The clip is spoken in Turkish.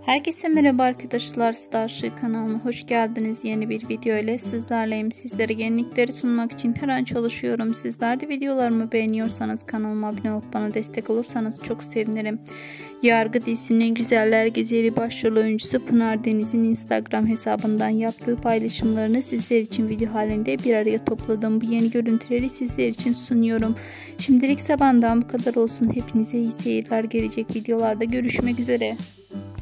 Herkese merhaba arkadaşlar, Starship kanalına hoş geldiniz. Yeni bir video ile sizlerleyim. Sizlere yenilikleri sunmak için her an çalışıyorum. Sizler de videolarımı beğeniyorsanız kanalıma abone olup bana destek olursanız çok sevinirim. Yargı dizisinin Güzeller Güzeli başrol oyuncusu Pınar Deniz'in Instagram hesabından yaptığı paylaşımlarını sizler için video halinde bir araya topladım. Bu yeni görüntüleri sizler için sunuyorum. Şimdilik benden bu kadar olsun. Hepinize iyi seyirler. Gelecek videolarda görüşmek üzere.